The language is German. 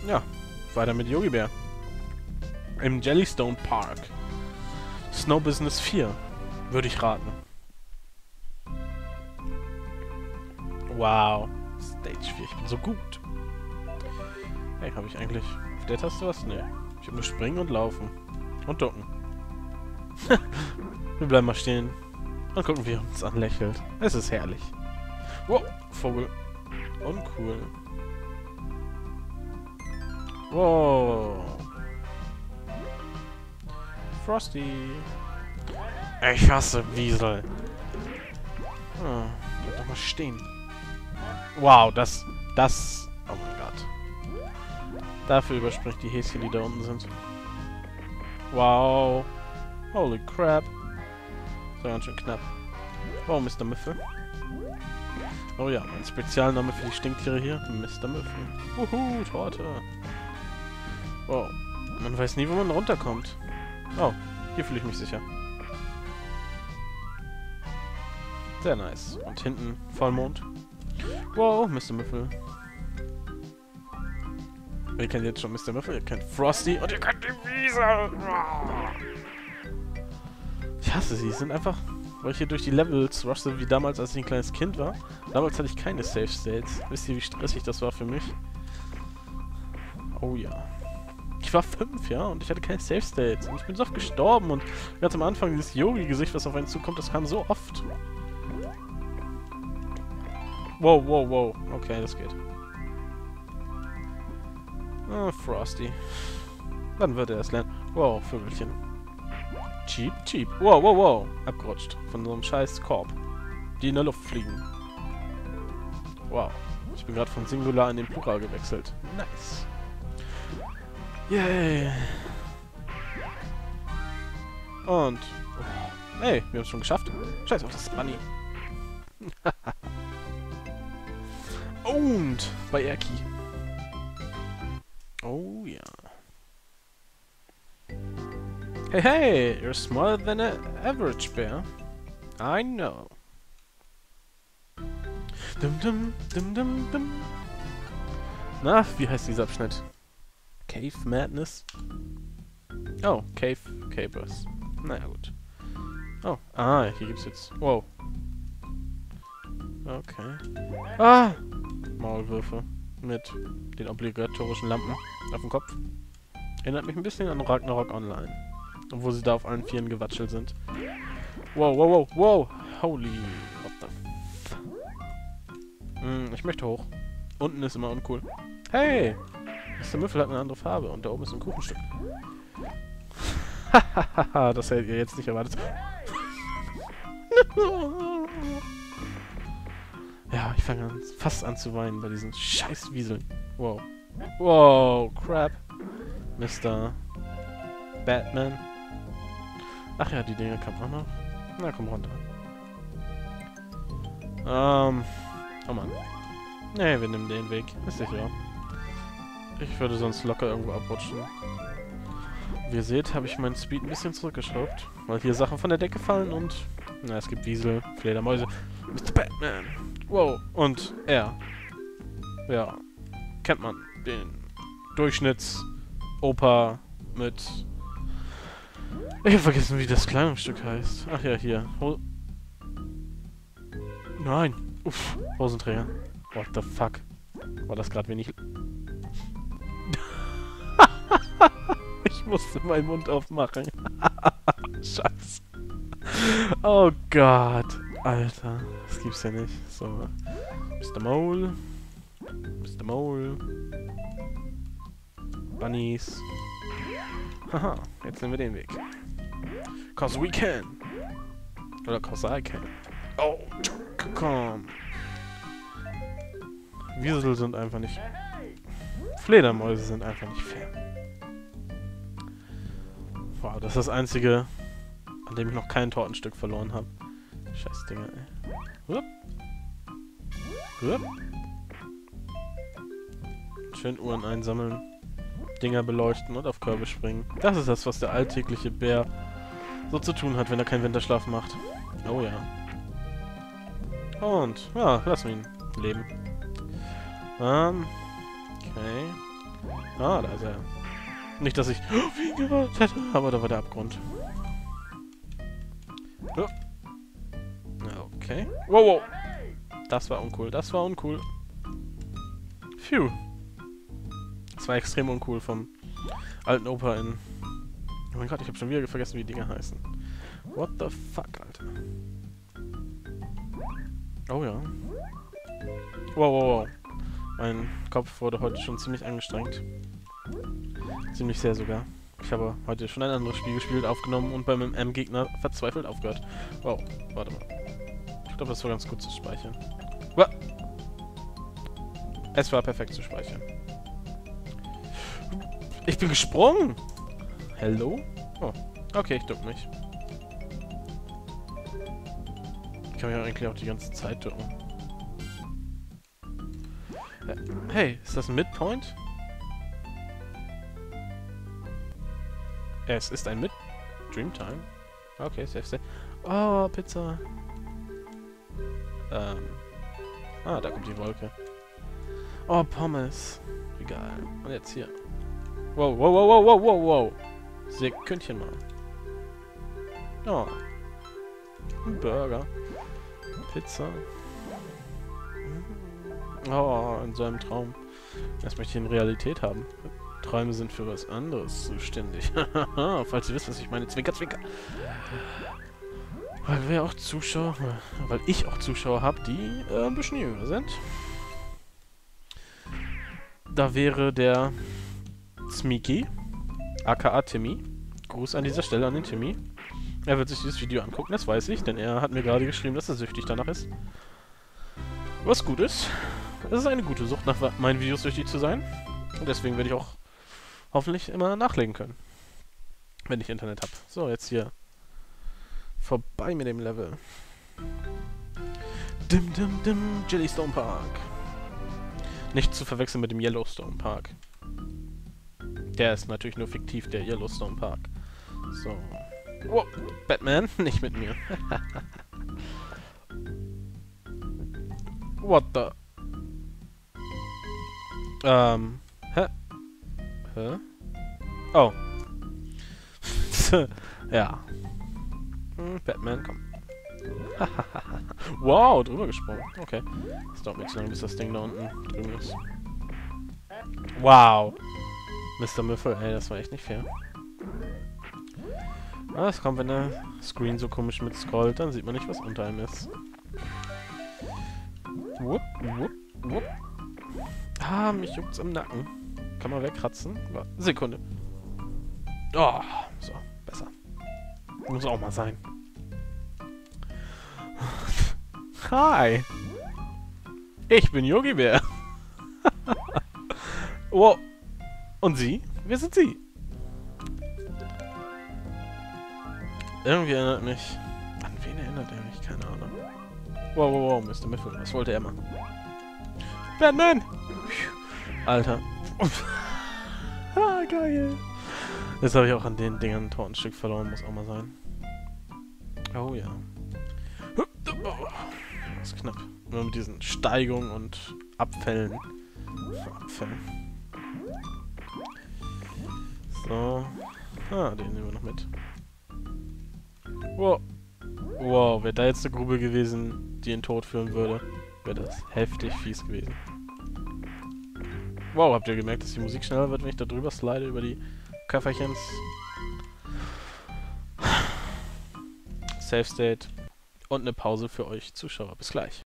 Ja, weiter mit Yogi Bär. Im Jellystone Park. Snow Business 4. Würde ich raten. Wow. Stage 4. Ich bin so gut. Hey, habe ich eigentlich auf der Taste was? Nee. Ich habe nur Springen und Laufen. Und Ducken. Wir bleiben mal stehen. Und gucken, wie er uns anlächelt. Es ist herrlich. Wow, Vogel. Uncool. Wow. Frosty. Ich hasse Wiesel. Oh, bleib doch mal stehen. Wow, das... Oh mein Gott. Dafür überspringt die Häschen, die da unten sind. Wow. Holy crap. Das war ganz schön knapp. Wow, Mr. Müffel. Oh ja, mein Spezialname für die Stinktiere hier. Mr. Müffel. Uhu, Torte. Wow. Man weiß nie, wo man runterkommt. Oh, hier fühle ich mich sicher. Sehr nice. Und hinten Vollmond. Wow, Mr. Müffel. Ihr kennt jetzt schon Mr. Müffel, ihr kennt Frosty und ihr kennt die Wiese. Ich hasse sie, sind einfach... Weil ich hier durch die Levels rushe, wie damals, als ich ein kleines Kind war. Damals hatte ich keine Safe States. Wisst ihr, wie stressig das war für mich? Oh ja. Ich war 5, ja, und ich hatte keine Safe States. Und ich bin so oft gestorben und ganz am Anfang dieses Yogi-Gesicht, was auf einen zukommt, das kam so oft. Wow, wow, wow. Okay, das geht. Ah, Frosty. Dann wird er es lernen. Wow, Vögelchen. Cheap, cheap. Wow, wow, wow. Abgerutscht. Von so einem scheiß Korb. Die in der Luft fliegen. Wow. Ich bin gerade von Singular in den Plural gewechselt. Nice. Yay. Und... Oh. Hey, wir haben es schon geschafft. Scheiß auf das Bunny. Und bei Erki. Oh ja. Hey, hey, you're smaller than an average bear. I know. Dum dum dum dum dum. Na, wie heißt dieser Abschnitt? Cave Madness? Oh, Cave Capers. Naja, gut. Oh, hier gibt's jetzt... Wow. Okay. Ah! Maulwürfe. Mit den obligatorischen Lampen auf dem Kopf. Erinnert mich ein bisschen an Ragnarok Online. Obwohl sie da auf allen Vieren gewatschelt sind. Wow, wow, wow, wow! Holy... What the f... ich möchte hoch. Unten ist immer uncool. Hey! Mr. Müffel hat eine andere Farbe und da oben ist ein Kuchenstück. Hahaha, das hättet ihr jetzt nicht erwartet. Ja, ich fange fast an zu weinen bei diesen scheiß Wieseln. Wow. Wow, crap. Mr. Batman. Ach ja, die Dinger kamen auch noch. Na, komm runter. Oh Mann. Nee, wir nehmen den Weg. Ist sicher. Ich würde sonst locker irgendwo abrutschen. Wie ihr seht, habe ich meinen Speed ein bisschen zurückgeschraubt. Weil hier Sachen von der Decke fallen und... Na, es gibt Wiesel, Fledermäuse. Mr. Batman. Wow. Und er. Ja. Kennt man. Den Durchschnitts-Opa mit... Ich habe vergessen, wie das Kleidungsstück heißt. Ach ja, hier. Nein. Uff. Hosenträger. What the fuck? War das gerade wenig... Ich musste meinen Mund aufmachen. Scheiße. Oh Gott. Alter. Das gibt's ja nicht. So. Mr. Mole. Mr. Mole. Bunnies. Haha. Jetzt nehmen wir den Weg. Cause we can. Oder cause I can. Oh. Komm. Wiesel sind einfach nicht... Fledermäuse sind einfach nicht fair. Wow, das ist das einzige, an dem ich noch kein Tortenstück verloren habe. Scheiß Dinger, ey. Hup. Hup. Schön Uhren einsammeln. Dinger beleuchten und auf Körbe springen. Das ist das, was der alltägliche Bär so zu tun hat, wenn er keinen Winterschlaf macht. Oh ja. Und, ja, lassen wir ihn leben. Okay. Ah, da ist er. Nicht, dass ich wie gewartet hätte, aber da war der Abgrund. Oh. Okay. Wow, wow. Das war uncool, das war uncool. Phew. Das war extrem uncool vom alten Opa in... Oh mein Gott, ich habe schon wieder vergessen, wie die Dinger heißen. What the fuck, Alter. Oh ja. Wow, wow, wow. Mein Kopf wurde heute schon ziemlich angestrengt. Ziemlich sehr sogar. Ich habe heute schon ein anderes Spiel gespielt, aufgenommen und beim M-Gegner verzweifelt aufgehört. Wow, warte mal. Ich glaube, das war ganz gut zu speichern. Wow. Es war perfekt zu speichern. Ich bin gesprungen! Hello? Oh, okay, ich duck mich. Ich kann mich eigentlich auch die ganze Zeit ducken. Hey, ist das ein Midpoint? Es ist ein Dreamtime. Okay, safe. Oh, Pizza. Ah, da kommt die Wolke. Oh, Pommes. Wie geil. Und jetzt hier. Wow, wow, wow, wow, wow, wow. Sekündchen mal. Oh. Ein Burger. Pizza. Oh, in so einem Traum. Das möchte ich in Realität haben. Träume sind für was anderes zuständig. Falls ihr wisst, was ich meine. Zwinker, zwinker. Weil ich auch Zuschauer habe, die ein bisschen jünger sind. Da wäre der Smeaky, aka Timmy. Gruß an dieser Stelle an den Timmy. Er wird sich dieses Video angucken, das weiß ich, denn er hat mir gerade geschrieben, dass er süchtig danach ist. Was gut ist. Es ist eine gute Sucht, nach meinen Videos süchtig zu sein. Und deswegen werde ich auch hoffentlich immer nachlegen können. Wenn ich Internet habe. So, jetzt hier. Vorbei mit dem Level. Dim dim dim, Jellystone Park. Nicht zu verwechseln mit dem Yellowstone Park. Der ist natürlich nur fiktiv, der Yellowstone Park. So. Oh, Batman, nicht mit mir. What the... Hä? Hä? Oh. Ja. Batman, komm. Wow, drüber gesprungen. Okay. Das dauert nicht so lange, bis das Ding da unten drüben ist. Wow. Mr. Müffel, ey, das war echt nicht fair. Was kommt, wenn der Screen so komisch mitscrollt, dann sieht man nicht, was unter ihm ist. Wupp, wupp, wupp. Ah, mich juckt's im Nacken. Kann man wegkratzen? Sekunde. Oh, so, besser. Muss auch mal sein. Hi. Ich bin Yogi Bär. Wow. Und Sie? Wer sind Sie? Irgendwie erinnert mich... An wen erinnert er mich? Keine Ahnung. Wow, wow, wow, Mr. Miffle. Was wollte er machen? Batman! Alter. Ah, geil. Jetzt habe ich auch an den Dingern ein Tortenstück verloren. Muss auch mal sein. Oh ja. Das ist knapp. Nur mit diesen Steigungen und Abfällen. Abfällen. So. Ah, den nehmen wir noch mit. Wow. Wow, wäre da jetzt eine Grube gewesen, die in Tod führen würde, wäre das heftig fies gewesen. Wow, habt ihr gemerkt, dass die Musik schneller wird, wenn ich da drüber slide über die Köfferchens? Save State und eine Pause für euch Zuschauer. Bis gleich.